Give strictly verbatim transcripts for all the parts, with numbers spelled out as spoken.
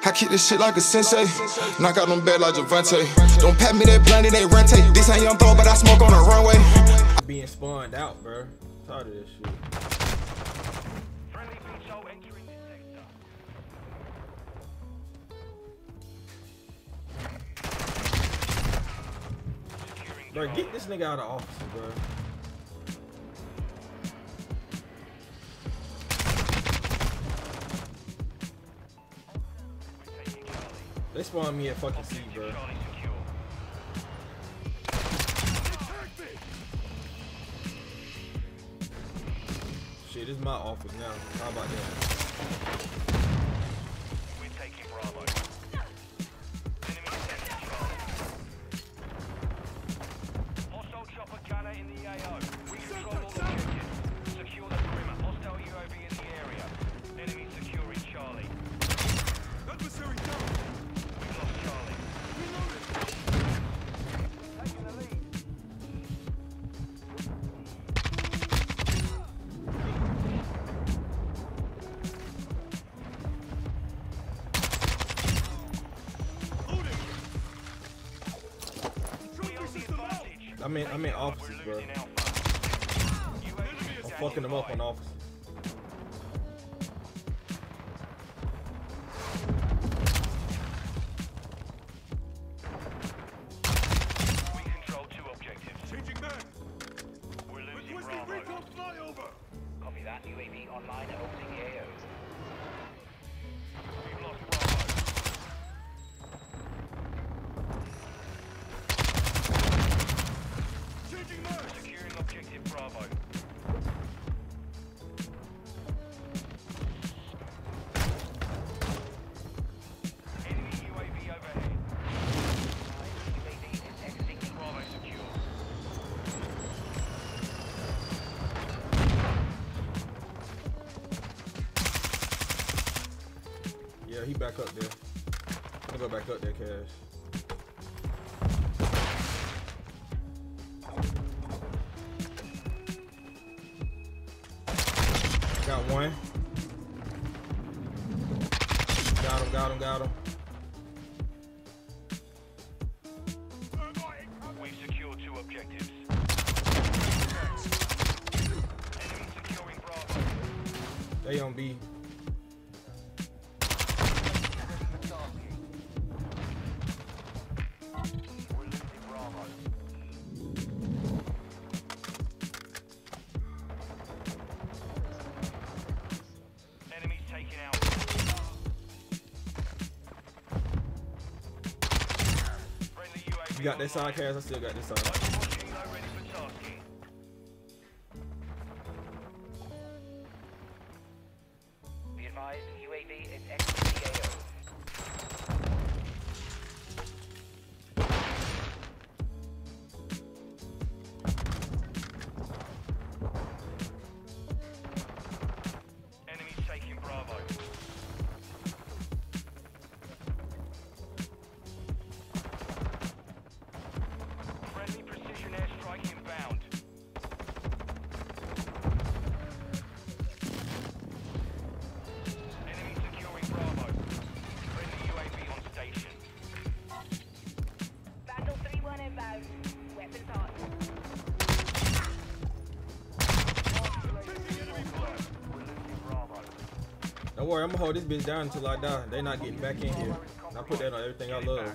I keep this shit like a sensei. Knock out them bad like Javante. Don't pat me that blunt, it ain't rente. This ain't young throw, but I smoke on the runway. Being spawned out, bro. Tired of this shit. Bro, get this nigga out of office, bro. They spawned me at fucking C, bro. Shit, this is my office now. How about that? We're taking Bravo. Hostile chopper gunner in the A O. We control all objectives. Secure the perimeter. Hostile U A V in the area. Enemy securing Charlie. Adversary down. We've lost Charlie. Taking the lead. I mean, I'm in offices, bro. I'm fucking them up on office. We control two objectives. Changing back. We're losing Bravo. Copy that. U A V online and opening the A O. We've lost Bravo. Securing objective Bravo. Enemy U A V overhead. U A V is exiting. Bravo secure. Yeah, he back up there. I'm gonna go back up there, Cash. Got one. Got him, got him, got him. We've secured two objectives. Enemy securing Bravo. They on B. We're losing Bravo. Enemies taken out. Friendly U A V You got that side, Cash? I still got this side. Watching low ready for tasking. Be advised, U A V is exiting the A O. Enemies taking Bravo. Friendly precision airstrike inbound. Enemy securing Bravo. Friendly U A V on station. Battle three one inbound. Weapons hot. We're losing Bravo. Don't worry, I'm gonna hold this bitch down until I die. They not getting back in here. I put that on everything I love.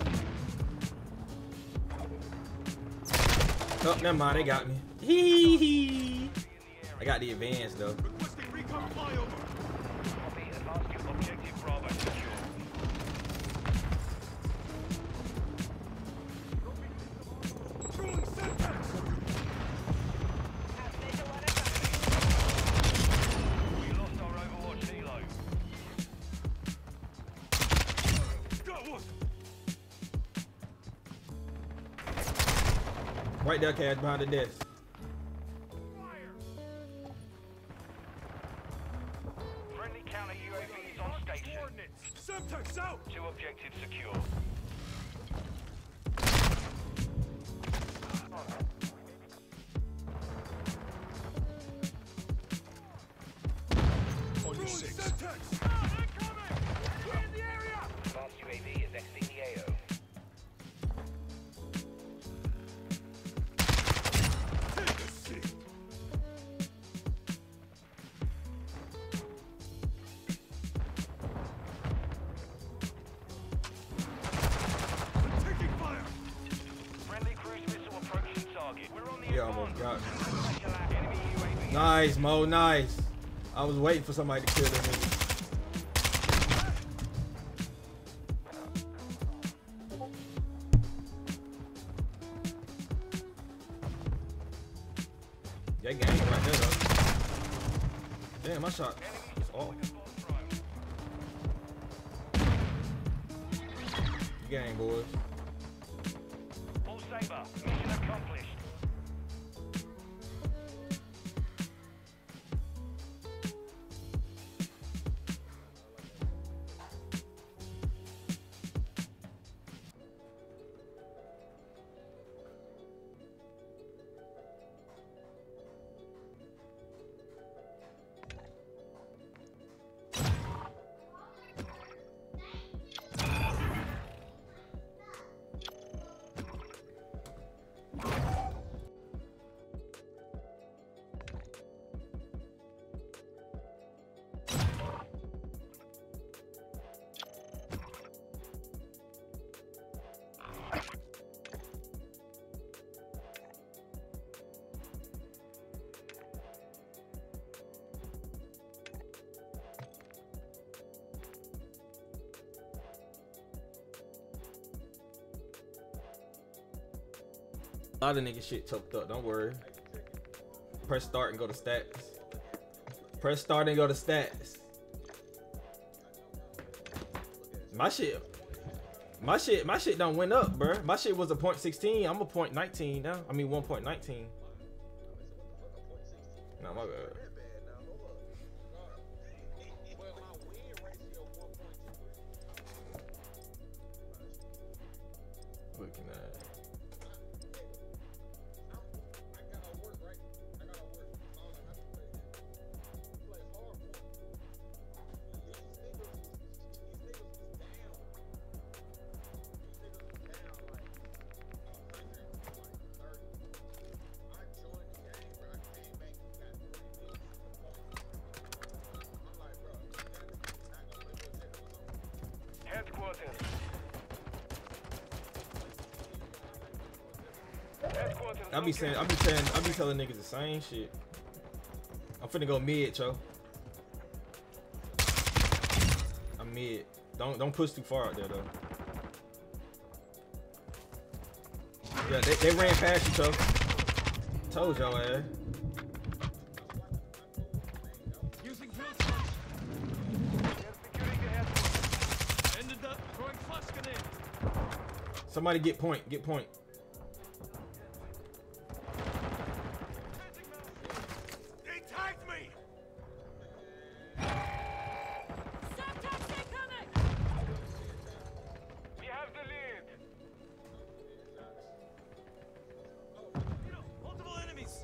Oh, never mind, they got me. Hee hee. I got the advance though. Copy, advanced objective Bravo secure. We lost our Overwatch helo. Right there, Cash, behind the desk. Friendly counter U A V is on station. Two objectives secure. Got me. Nice, Mo. Nice. I was waiting for somebody to kill them niggas. That game right there, though. Damn, my shot is off. Game, boys. All Saber, mission accomplished. A lot of nigga shit choked up, don't worry. Press start and go to stats. Press start and go to stats. My shit, my shit, my shit don't went up, bruh. My shit was a point sixteen. I'm a point nineteen now. I mean one point nineteen. Nah, my bad. Looking at. Headquarters. Headquarters. I be saying, I be saying, I be telling niggas the same shit. I'm finna go mid, cho. I'm mid. Don't don't push too far out there though. Yeah, they, they ran past you, cho. Told y'all, ass. Using filters. Securing the headquarters. Ended up throwing flash grenade. Somebody get point, get point. They tagged me. We have the lead. Multiple enemies.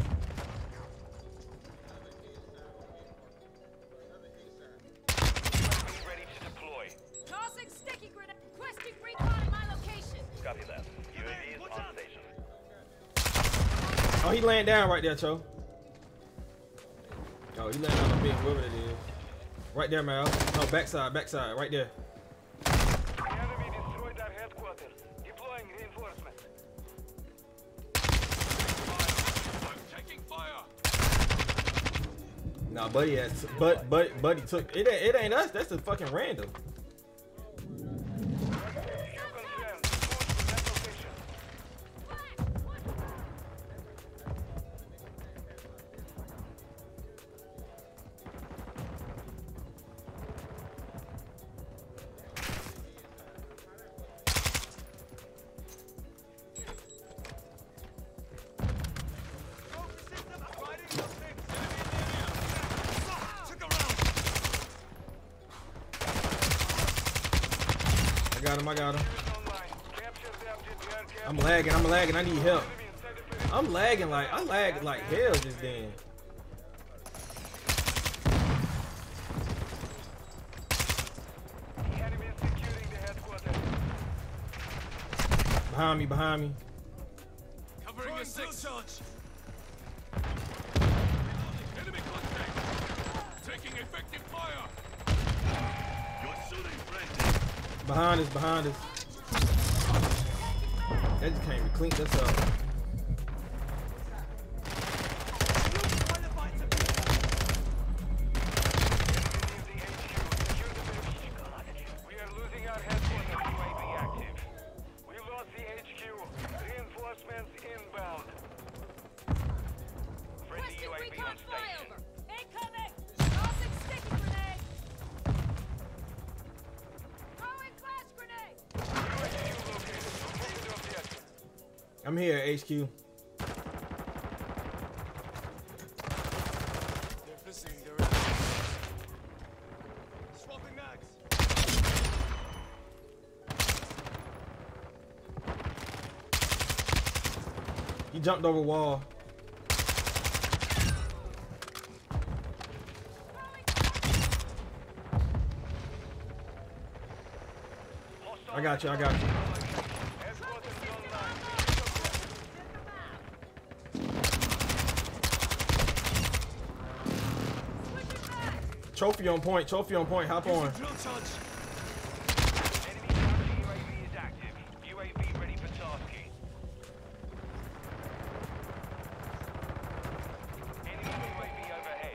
Ready to deploy. Tossing sticky grenade. Requesting recon at my location. Copy that. U A V is on station. Oh, he laying down right there, cho. Oh, he laying on the big, whoever it is. Right there, Mal. No, backside, backside, right there. The enemy destroyed our headquarters. Deploying reinforcement. I'm taking fire. Nah, buddy has, but, but, buddy took it. Ain't, it ain't us. That's the fucking random. Few concerns. Move to that location. I got him. I got him. I'm lagging. I'm lagging. I need help. I'm lagging like I lagged like hell just then. Behind me. Behind me. Covering a six. Enemy contact. Taking effective fire. You're shooting friendly. Behind us. Behind us. That just can't even clean this up. I'm here at H Q. Swapping mags. He jumped over wall. I got you, I got you. Trophy on point, trophy on point, hop on. Enemy counter U A V is active. U A V ready for tasking. Enemy U A V overhead.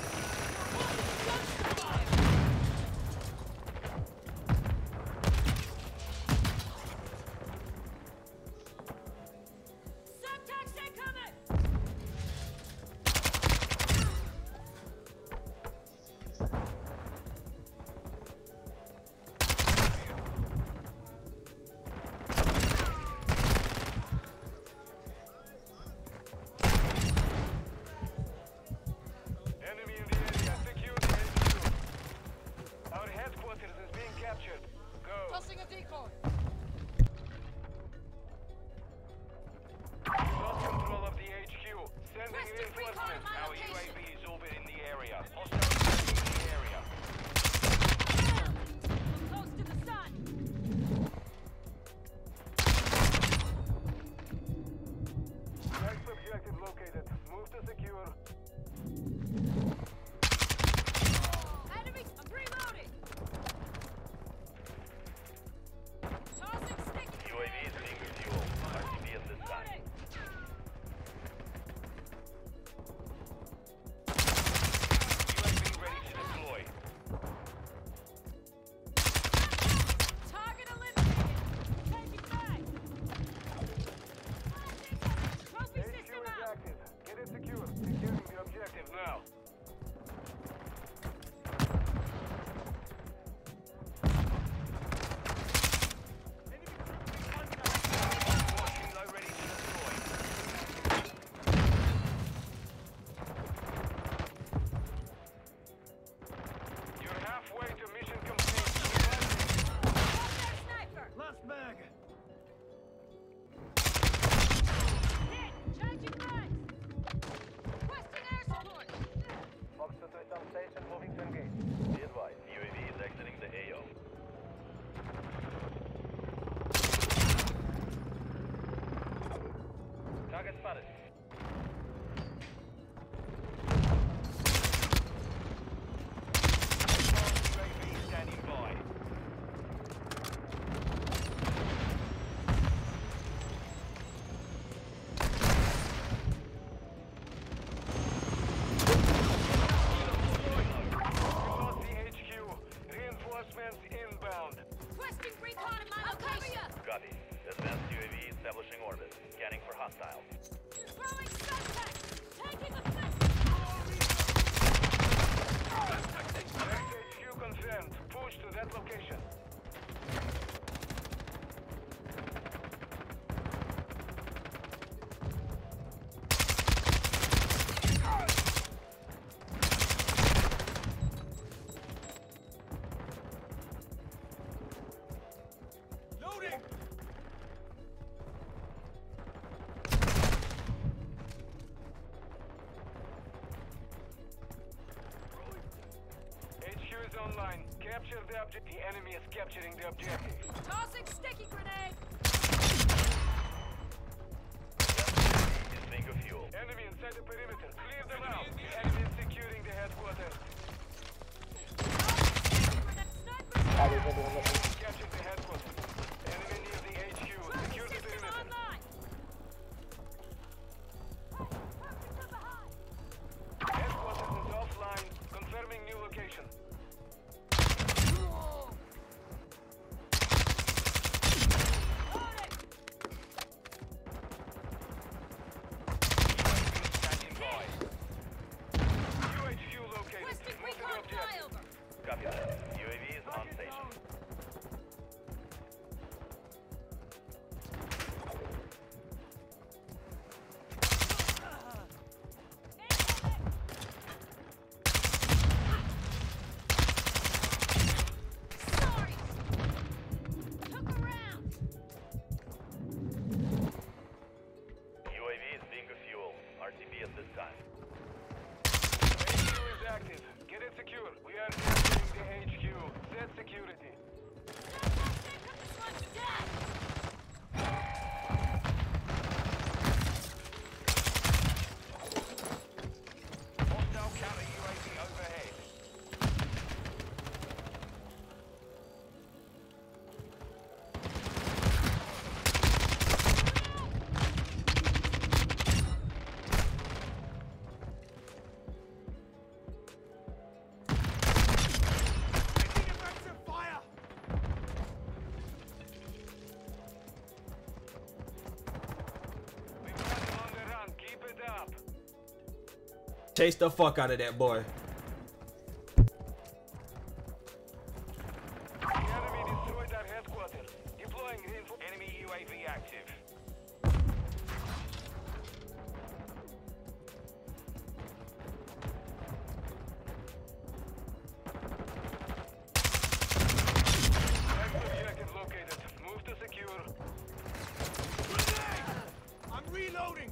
Subtext incoming! Enemy in the area. Secure the H Q. Our headquarters is being captured. Go. Tossing a decoy! Lost control of the H Q. Sending Requesting recon reinforcements. on my Our U A V location. is orbiting the area. Hostile in the area. Close to the sun! Next objective located. Move to secure. Enemy, I'm reloading! Tossing sticky! U A V is being refueled. R T B at this time. Loading! U A V ready to deploy. Target eliminated! Taking back! Trophy H Q system is out! active. Get it secure. Securing the objective now. Watching low ready to deploy. You're halfway to mission complete. That sniper! Last mag. Hit! Changing bags! Requesting air support! Fox two three some station moving to engage. Be advised, U A V is exiting the A O. Target spotted. U A V standing by. Lost the H Q. Reinforcements inbound. Requesting recon in my location! Copy. Advanced U A V establishing orbit. Scanning for hostiles. Throwing subtext! Taking effect! Next H Q confirmed. Push to that location. Loading! H Q is online. Capture the object. The enemy is capturing the objective. Tossing sticky grenade! Is being refueled. Enemy inside the perimeter. Clear them out. The enemy is securing the headquarters. Sticky grenade! Sniper! Capture the headquarters. Enemy near the H Q. Trophy Secure the system perimeter. online! Target from behind! Headquarters is offline. Confirming new location. Loading! Standing by. U H Q located. Requesting Move to the recon objective. flyover! Copy that. U A V is on station. Chase the fuck out of that boy. The enemy destroyed our headquarters. Deploying reinforcements. Enemy U A V active. Next objective located. Move to secure. Grenade! I'm reloading.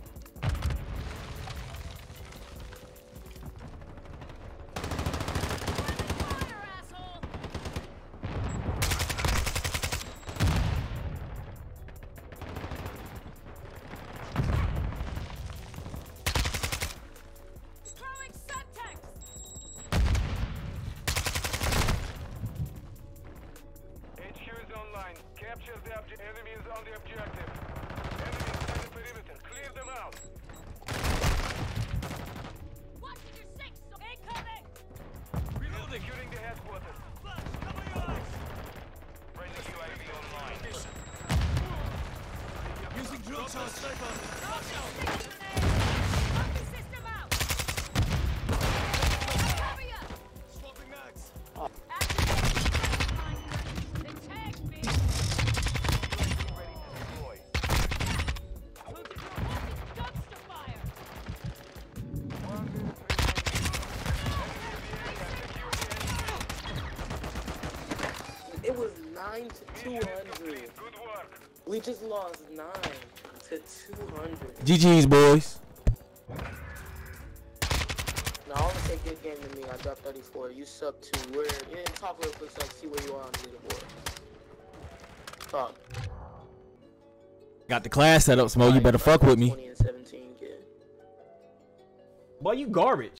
Fire, asshole! Throwing Semtex! H Q is online. Capture the object. Enemy is on the objective. Enemy inside the perimeter. Clear them out. Watch your six! Incoming! Reloading. Securing the headquarters. Flash, cover your eyes. Friendly U A V online. Using drill charge sniper. Rocket system out! Cover ya! Swapping mags. Activate the tagged me! Ready to deploy. Dumpster fire! One minute remaining. It was nine to two Mission hundred. complete. Good work. We just lost nine to two hundred. G G's, boys. Now, I want to say good game to me. I dropped thirty-four. You sub two. Where? Yeah, talk real quick so I can see where you are on the leaderboard. Talk. Got the class set up, Smoke. You better fuck with me. twenty and seventeen, kid. Boy, you garbage.